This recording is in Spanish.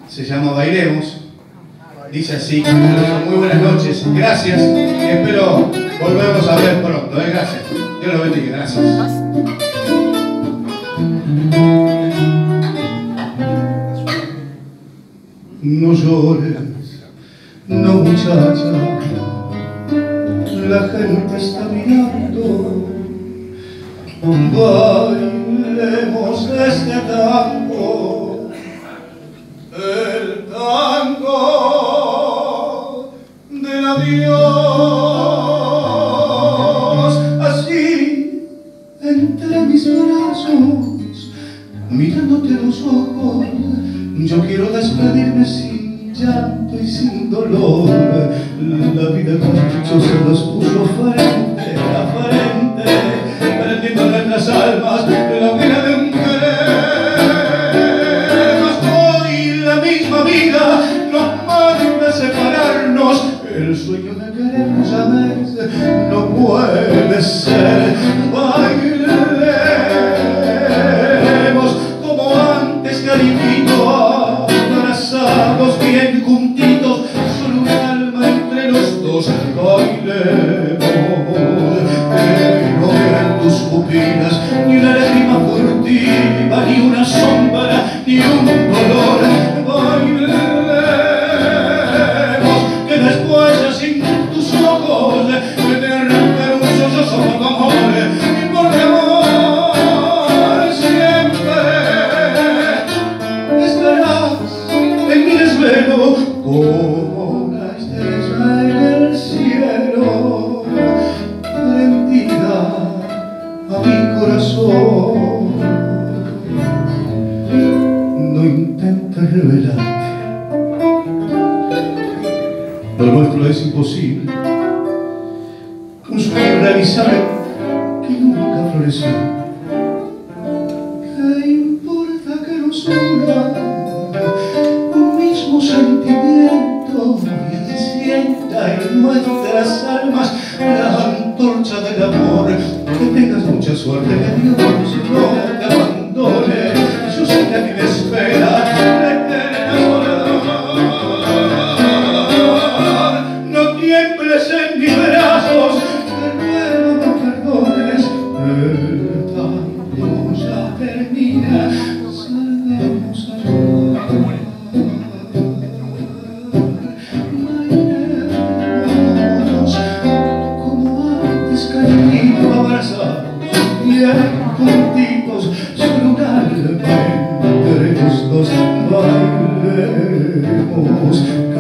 se llama Bailemos. Dice así: muy buenas noches, gracias, espero volvernos a ver pronto, gracias. Dios los bendiga, gracias. No llores, no muchacha, la gente está mirando. Bailemos este tango, el tango del adiós. Así, entre mis brazos, mirándote los ojos, yo quiero despedirme sin llanto y sin dolor. La vida caprichosa nos puso frente a frente, prendiendo nuestras almas la hoguera de un querer. Hoy la misma vida nos manda a separarnos. El sueño de querernos a veces no puede ser. Bailemos como antes, cariñito, abrazados bien juntitos, solo un alma entre los dos. Bailemos, que no vean tus pupilas ni una lágrima furtiva, ni una sombra, ni un dolor. Bailemos, que después sin tus ojos me derrame un sollozo de amor. Y por amor siempre estarás en mi desvelo como una estrella en el cielo, prendida a mi corazón. No intentes revelarte, lo nuestro es imposible. Un sueño irrealizable que nunca floreció. ¿Qué importa que nos una un mismo sentimiento y encienda en nuestras almas la antorcha del amor? Que tengas mucha suerte, que Dios no te abandone. Yo sé que a ti me espera la eterna soledad. No tiembles en mis brazos, te ruego no perdones. El tango ya termina, salgamos a llorar. Bailemos como antes, cariñito, abrazados bien juntitos, solo un alma entre los dos. Bailemos.